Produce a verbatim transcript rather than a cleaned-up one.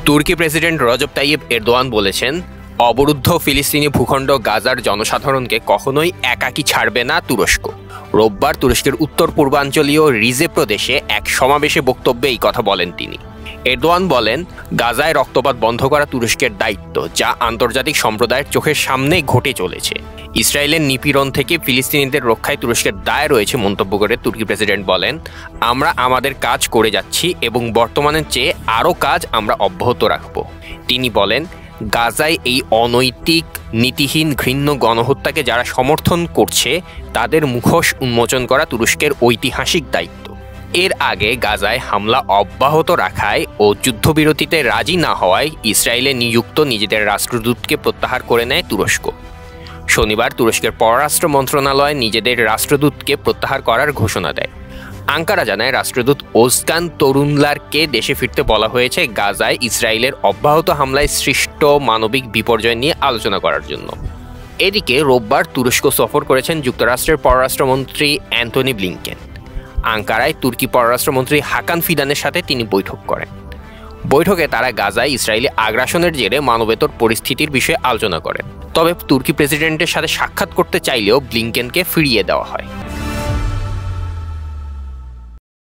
তুর্কি president Recep Tayyip Erdogan বলেছেন, অবরুদ্ধ ফিলিস্তিনি ভূখণ্ড গাজার জনসাধারণকে কখনোই একাকী ছাড়বে না তুরস্ক। রোববার তুরস্কের উত্তর পূর্বাঞ্চলীয় রিজে প্রদেশে এক সমাবেশে বক্তব্যে এই কথা বলেন তিনি। এরদোয়ান বলেন, গাজায় রক্তপাত বন্ধ করা তুরস্কের দায়িত্ব, যা আন্তর্জাতিক সম্প্রদায়ের চোখের সামনে ঘটে চলেছে। ইসরায়েলের নিপীড়ন থেকে ফিলিস্তিনিদের রক্ষায় তুরস্কের দায় রয়েছে মন্তব্য করে তুর্কি প্রেসিডেন্ট বলেন, আমরা আমাদের কাজ করে যাচ্ছি এবং বর্তমানের চেয়ে আরও কাজ আমরা অব্যাহত রাখব। তিনি বলেন, গাজায় এই অনৈতিক, নীতিহীন, ঘৃণ্য গণহত্যাকে যারা সমর্থন করছে তাদের মুখোশ উন্মোচন করা তুরস্কের ঐতিহাসিক দায়িত্ব। এর আগে গাজায় হামলা অব্যাহত রাখায় ও যুদ্ধবিরতিতে রাজি না হওয়ায় ইসরায়েলে নিযুক্ত নিজেদের রাষ্ট্রদূতকে প্রত্যাহার করে নেয় তুরস্ক। শনিবার তুরস্কের পররাষ্ট্র মন্ত্রণালয় নিজেদের রাষ্ট্রদূতকে প্রত্যাহার করার ঘোষণা দেয়। আঙ্কারা জানায়, রাষ্ট্রদূত ওজকান তরুনলারকে দেশে ফিরতে বলা হয়েছে গাজায় ইসরায়েলের অব্যাহত হামলায় সৃষ্ট মানবিক বিপর্যয় নিয়ে আলোচনা করার জন্য। এদিকে রোববার তুরস্ক সফর করেছেন যুক্তরাষ্ট্রের পররাষ্ট্রমন্ত্রী অ্যান্টনি ব্লিংকেন। আঙ্কারায় তুর্কি পররাষ্ট্রমন্ত্রী হাকান ফিদানের সাথে তিনি বৈঠক করেন। বৈঠকে তারা গাজায় ইসরায়েলি আগ্রাসনের জেরে মানবেতর পরিস্থিতির বিষয়ে আলোচনা করেন। তবে তুর্কি প্রেসিডেন্টের সাথে সাক্ষাৎ করতে চাইলেও ব্লিংকেনকে ফিরিয়ে দেওয়া হয়।